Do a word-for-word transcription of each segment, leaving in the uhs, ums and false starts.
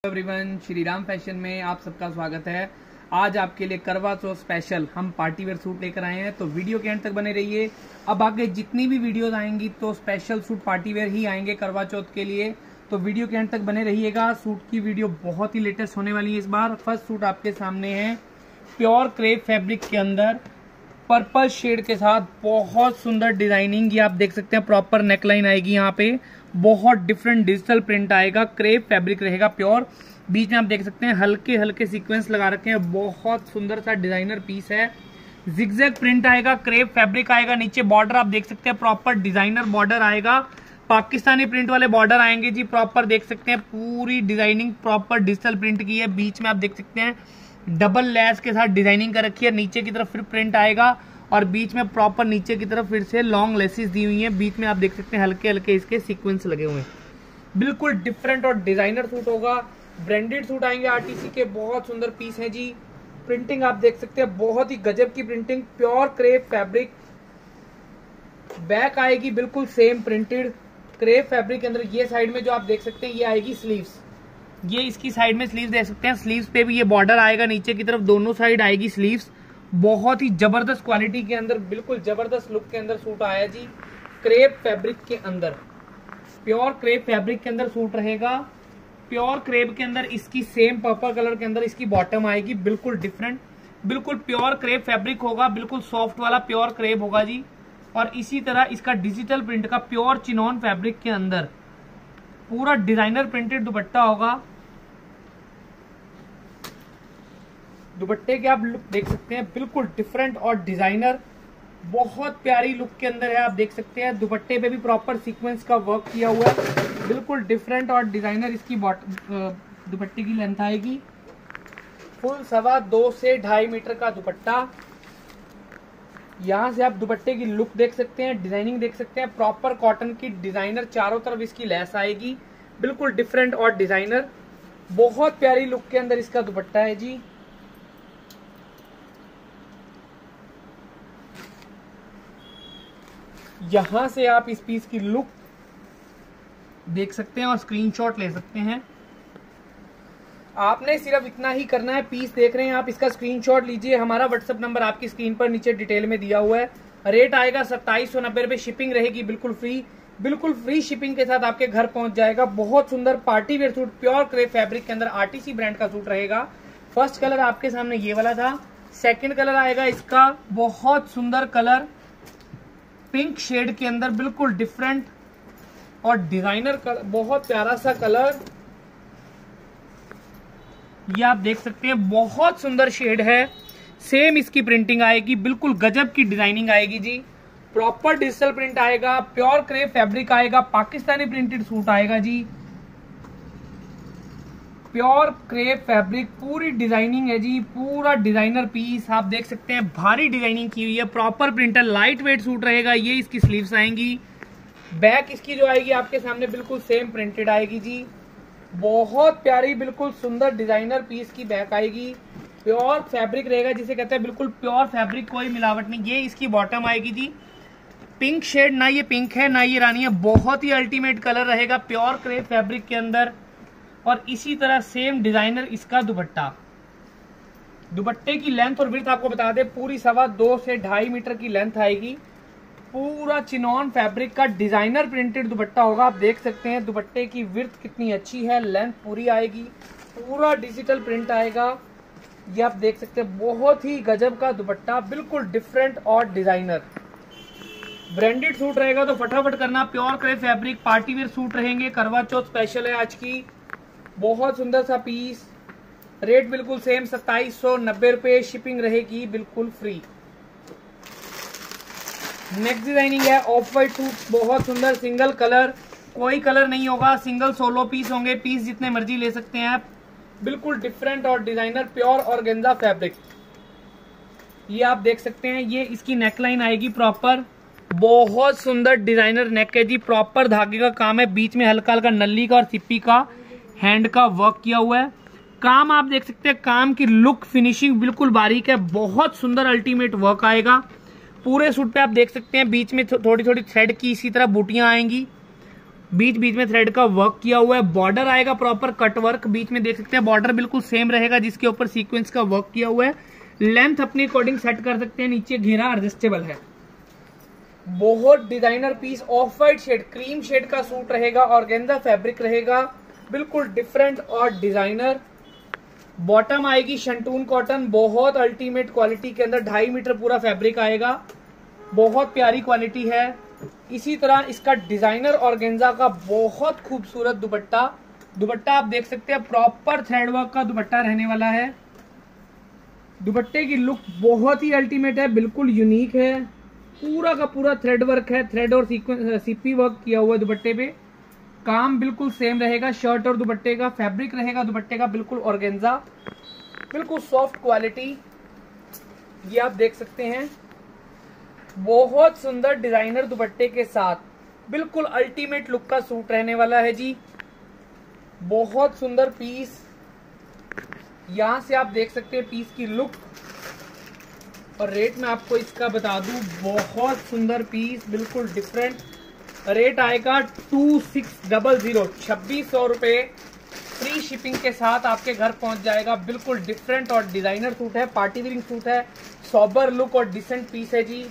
Everyone, Shri Ram fashion में आप सबका स्वागत है। आज आपके लिए करवा चौथ स्पेशल हम पार्टी वेयर सूट लेकर आए हैं, तो वीडियो के एंड तक बने रहिए। अब आगे जितनी भी वीडियोस आएंगी तो स्पेशल सूट पार्टी वेयर ही आएंगे करवा चौथ के लिए, तो वीडियो के एंड तक बने रहिएगा। सूट की वीडियो बहुत ही लेटेस्ट होने वाली है इस बार। फर्स्ट सूट आपके सामने है प्योर क्रेप फैब्रिक के अंदर पर्पल शेड के साथ बहुत सुंदर डिजाइनिंग। ये आप देख सकते हैं, प्रॉपर नेकलाइन आएगी यहाँ पे, बहुत डिफरेंट डिजिटल प्रिंट आएगा, क्रेप फैब्रिक रहेगा प्योर। बीच में आप देख सकते हैं हल्के हल्के सीक्वेंस लगा रखे हैं, बहुत सुंदर सा डिजाइनर पीस है। जिगजैग प्रिंट आएगा, क्रेप फैब्रिक आएगा। नीचे बॉर्डर आप देख सकते हैं, प्रॉपर डिजाइनर बॉर्डर आएगा, पाकिस्तानी प्रिंट वाले बॉर्डर आएंगे जी। प्रॉपर देख सकते हैं पूरी डिजाइनिंग प्रॉपर डिजिटल प्रिंट की है। बीच में आप देख सकते हैं डबल लेस के साथ डिजाइनिंग कर रखी है। नीचे की तरफ फिर प्रिंट आएगा और बीच में प्रॉपर नीचे की तरफ फिर से लॉन्ग लेसेस दी हुई हैं। बीच में आप देख सकते हैं हल्के हल्के इसके सीक्वेंस लगे हुए हैं। बिल्कुल डिफरेंट और डिजाइनर सूट होगा। ब्रांडेड सूट आएंगे आरटीसी के, बहुत सुंदर पीस है जी। प्रिंटिंग आप देख सकते हैं, बहुत ही गजब की printing, pure crepe fabric. Back आएगी बिल्कुल सेम प्रिंटेड क्रेप फैब्रिक के अंदर। ये साइड में जो आप देख सकते हैं ये आएगी स्लीव्स, ये इसकी साइड में स्लीव्स देख सकते हैं। स्लीव्स पे भी ये बॉर्डर आएगा, नीचे की तरफ दोनों साइड आएगी स्लीव्स। बहुत ही जबरदस्त क्वालिटी के अंदर, बिल्कुल जबरदस्त लुक के अंदर सूट आया जी। क्रेप फैब्रिक के अंदर, प्योर क्रेप फैब्रिक के अंदर सूट रहेगा। प्योर क्रेप के अंदर इसकी सेम पर्पल कलर के अंदर इसकी बॉटम आएगी, बिल्कुल डिफरेंट, बिल्कुल प्योर क्रेप फैब्रिक होगा, बिल्कुल सॉफ्ट वाला प्योर क्रेप होगा जी। और इसी तरह इसका डिजिटल प्रिंट का प्योर चिनॉन फैब्रिक के अंदर पूरा डिजाइनर प्रिंटेड दुपट्टा होगा। दुपट्टे के आप लुक देख सकते हैं, बिल्कुल डिफरेंट और डिजाइनर, बहुत प्यारी लुक के अंदर है। आप देख सकते हैं दुपट्टे पे भी प्रॉपर सीक्वेंस का वर्क किया हुआ है, बिल्कुल डिफरेंट और डिजाइनर इसकी दुपट्टे की लेंथ आएगी। फुल सवा दो से ढाई मीटर का दुपट्टा। यहाँ से आप दुपट्टे की लुक देख सकते हैं, डिजाइनिंग देख सकते हैं, प्रॉपर कॉटन की डिजाइनर, चारों तरफ इसकी लेस आएगी, बिल्कुल डिफरेंट और डिजाइनर, बहुत प्यारी लुक के अंदर इसका दुपट्टा है जी। यहां से आप इस पीस की लुक देख सकते हैं और स्क्रीनशॉट ले सकते हैं। आपने सिर्फ इतना ही करना है, पीस देख रहे हैं आप, इसका स्क्रीनशॉट लीजिए। हमारा व्हाट्सएप नंबर आपकी स्क्रीन पर नीचे डिटेल में दिया हुआ है। रेट आएगा सत्ताईस सौ नब्बे रुपए, शिपिंग रहेगी बिल्कुल फ्री, बिल्कुल फ्री शिपिंग के साथ आपके घर पहुंच जाएगा। बहुत सुंदर party wear suit pure crepe fabric के अंदर आरटीसी ब्रांड का सूट रहेगा। फर्स्ट कलर आपके सामने ये वाला था, सेकेंड कलर आएगा इसका बहुत सुंदर कलर पिंक शेड के अंदर, बिल्कुल डिफरेंट और डिजाइनर कलर, बहुत प्यारा सा कलर। ये आप देख सकते हैं बहुत सुंदर शेड है। सेम इसकी प्रिंटिंग आएगी, बिल्कुल गजब की डिजाइनिंग आएगी जी। प्रॉपर डिजिटल प्रिंट आएगा, प्योर क्रेप फैब्रिक आएगा, पाकिस्तानी प्रिंटेड सूट आएगा जी। प्योर क्रेप फैब्रिक, पूरी डिजाइनिंग है जी, पूरा डिजाइनर पीस आप देख सकते हैं, भारी डिजाइनिंग की हुई है, proper printer, light weight suit रहेगा। ये इसकी स्लीव्स आएंगी। बैक इसकी जो आएगी आपके सामने बिल्कुल सेम प्रिंटेड आएगी जी। बहुत प्यारी बिल्कुल सुंदर डिजाइनर पीस की बैक आएगी। प्योर फैब्रिक रहेगा, जिसे कहते हैं बिल्कुल प्योर फैब्रिक, कोई मिलावट नहीं। ये इसकी बॉटम आएगी जी, पिंक शेड, ना ये पिंक है ना ये रानी है, बहुत ही अल्टीमेट कलर रहेगा प्योर क्रेप फैब्रिक के अंदर। और इसी तरह सेम डिजाइनर इसका दुपट्टा। दुपट्टे की लेंथ और विड्थ आपको बता दें, पूरी सवा दो से ढाई मीटर की लेंथ आएगी। पूरा चिनॉन फैब्रिक का डिजाइनर प्रिंटेड दुपट्टा होगा। आप देख सकते हैं दुपट्टे की विड्थ कितनी अच्छी है, लेंथ पूरी आएगी, पूरा डिजिटल प्रिंट आएगा। ये आप देख सकते हैं, बहुत ही गजब का दुपट्टा, बिल्कुल डिफरेंट और डिजाइनर। ब्रांडेड सूट रहेगा तो फटाफट करना। Pure crepe fabric party wear suit रहेंगे, करवा चौथ स्पेशल है आज की। बहुत सुंदर सा पीस, रेट बिल्कुल सेम सत्ताईस सौ नब्बे रुपए, शिपिंग रहेगी बिल्कुल फ्री। नेक्स्ट डिजाइनिंग है ऑफ वाइट सूट, बहुत सुंदर, सिंगल कलर, कोई कलर नहीं होगा, सिंगल सोलो पीस होंगे, पीस जितने मर्जी ले सकते हैं आप। बिल्कुल डिफरेंट और डिजाइनर प्योर ऑर्गेन्जा फैब्रिक। ये आप देख सकते हैं, ये इसकी नेकलाइन आएगी प्रॉपर, बहुत सुंदर डिजाइनर नेक है जी, प्रॉपर धागे का काम है, बीच में हल्का हल्का नल्ली का और सिप्पी का हैंड का वर्क किया हुआ है। काम आप देख सकते हैं, काम की लुक फिनिशिंग बिल्कुल बारीक है, बहुत सुंदर अल्टीमेट वर्क आएगा पूरे सूट पे। आप देख सकते हैं बीच में थोड़ी थोड़ी थ्रेड की इसी तरह बूटियां आएंगी, बीच बीच में थ्रेड का वर्क किया हुआ है। बॉर्डर आएगा प्रॉपर कट वर्क, बीच में देख सकते हैं बॉर्डर बिल्कुल सेम रहेगा जिसके ऊपर सीक्वेंस का वर्क किया हुआ है। लेंथ अपने अकॉर्डिंग सेट कर सकते हैं, नीचे घेरा एडजस्टेबल है। बहुत designer piece, off white shade, cream shade का सूट रहेगा, ऑर्गेन्जा फैब्रिक रहेगा, बिल्कुल डिफरेंट और डिजाइनर। बॉटम आएगी शंटून कॉटन, बहुत अल्टीमेट क्वालिटी के अंदर, ढाई मीटर पूरा फैब्रिक आएगा, बहुत प्यारी क्वालिटी है। इसी तरह इसका डिजाइनर ऑर्गेन्जा का बहुत खूबसूरत दुपट्टा, दुपट्टा आप देख सकते हैं प्रॉपर थ्रेड वर्क का दुपट्टा रहने वाला है। दुपट्टे की लुक बहुत ही अल्टीमेट है, बिल्कुल यूनिक है, पूरा का पूरा थ्रेड वर्क है, थ्रेड और सीक्वेंस सीपी वर्क किया हुआ है दुपट्टे पे। काम बिल्कुल सेम रहेगा, शर्ट और दुपट्टे का फैब्रिक रहेगा दुपट्टे का बिल्कुल ऑर्गेन्जा, बिल्कुल सॉफ्ट क्वालिटी, ये आप देख सकते हैं। बहुत सुंदर डिजाइनर दुपट्टे के साथ बिल्कुल अल्टीमेट लुक का सूट रहने वाला है जी। बहुत सुंदर पीस, यहां से आप देख सकते हैं पीस की लुक, और रेट मैं आपको इसका बता दूं, बहुत सुंदर पीस, बिल्कुल डिफरेंट। रेट आएगा टू सिक्स डबल जीरो, छब्बीस सौ रुपए, फ्री शिपिंग के साथ आपके घर पहुंच जाएगा। बिल्कुल डिफरेंट और डिजाइनर सूट है, पार्टी वेयरिंग सूट है, सॉबर लुक और डिसेंट पीस है जी।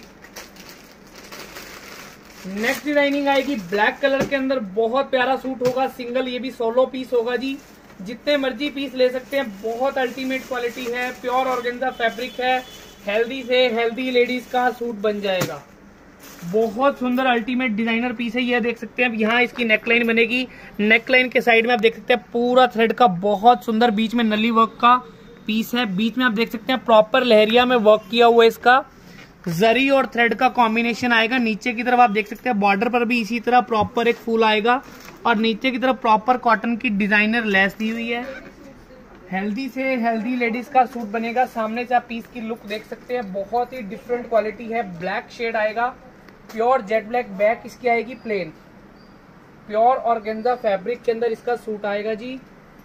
नेक्स्ट डिजाइनिंग आएगी ब्लैक कलर के अंदर, बहुत प्यारा सूट होगा, सिंगल, ये भी सोलो पीस होगा जी, जितने मर्जी पीस ले सकते हैं। बहुत अल्टीमेट क्वालिटी है, प्योर ऑर्गेन्जा फैब्रिक है, हेल्दी से हेल्दी लेडीज का सूट बन जाएगा। बहुत सुंदर अल्टीमेट डिजाइनर पीस है, ये देख सकते हैं। अब यहाँ इसकी नेकलाइन बनेगी, नेकलाइन के साइड में आप देख सकते हैं पूरा थ्रेड का बहुत सुंदर बीच में नली वर्क का पीस है। बीच में आप देख सकते हैं प्रॉपर लहरिया में वर्क किया हुआ है, इसका जरी और थ्रेड का कॉम्बिनेशन आएगा। नीचे की तरफ आप देख सकते हैं बॉर्डर पर भी इसी तरह प्रॉपर एक फूल आएगा, और नीचे की तरफ प्रॉपर कॉटन की डिजाइनर लेस दी हुई है। हेल्दी से हेल्दी लेडीज का सूट बनेगा। सामने से आप पीस की लुक देख सकते हैं, बहुत ही डिफरेंट क्वालिटी है। ब्लैक शेड आएगा, प्योर जेट ब्लैक, बैक इसकी आएगी प्लेन, प्योर ऑर्गेन्जा फैब्रिक के अंदर इसका सूट आएगा जी।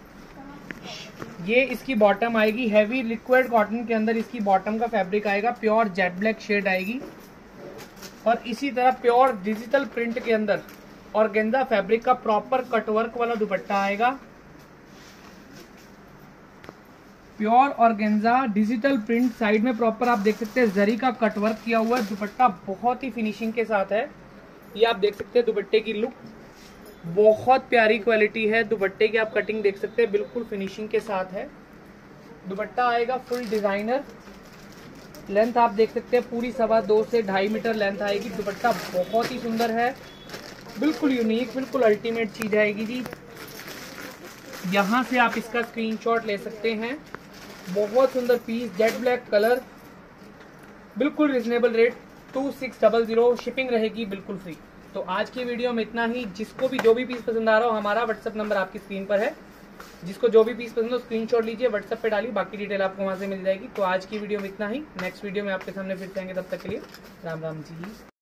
ये इसकी बॉटम आएगी, हैवी लिक्विड कॉटन के अंदर इसकी बॉटम का फैब्रिक आएगा, प्योर जेट ब्लैक शेड आएगी, और इसी तरह प्योर डिजिटल प्रिंट के अंदर ऑर्गेन्जा फैब्रिक का प्रॉपर कटवर्क वाला दुपट्टा आएगा। Pure organza digital print, side में प्रॉपर आप देख सकते हैं जरी का कटवर्क किया हुआ है। दुपट्टा बहुत ही फिनिशिंग के साथ है, ये आप देख सकते हैं दुपट्टे की लुक, बहुत प्यारी क्वालिटी है। दुपट्टे की आप कटिंग देख सकते हैं, बिल्कुल फिनिशिंग के साथ है। दुपट्टा आएगा फुल डिजाइनर, लेंथ आप देख सकते हैं पूरी सवा दो से ढाई मीटर लेंथ आएगी। दुपट्टा बहुत ही सुंदर है, बिल्कुल यूनिक, बिल्कुल अल्टीमेट चीज आएगी जी। यहाँ से आप इसका स्क्रीनशॉट ले सकते हैं। बहुत सुंदर पीस, जेट ब्लैक कलर, बिल्कुल reasonable rate, two six double zero, shipping रहेगी बिल्कुल फ्री। तो आज की वीडियो में इतना ही। जिसको भी जो भी पीस पसंद आ रहा हो, हमारा व्हाट्सएप नंबर आपकी स्क्रीन पर है, जिसको जो भी पीस पसंद हो स्क्रीनशॉट लीजिए, व्हाट्सएप पे डालिए, बाकी डिटेल आपको वहां से मिल जाएगी। तो आज की वीडियो में इतना ही, नेक्स्ट वीडियो में आपके सामने फिर से आएंगे, तब तक के लिए राम राम जी।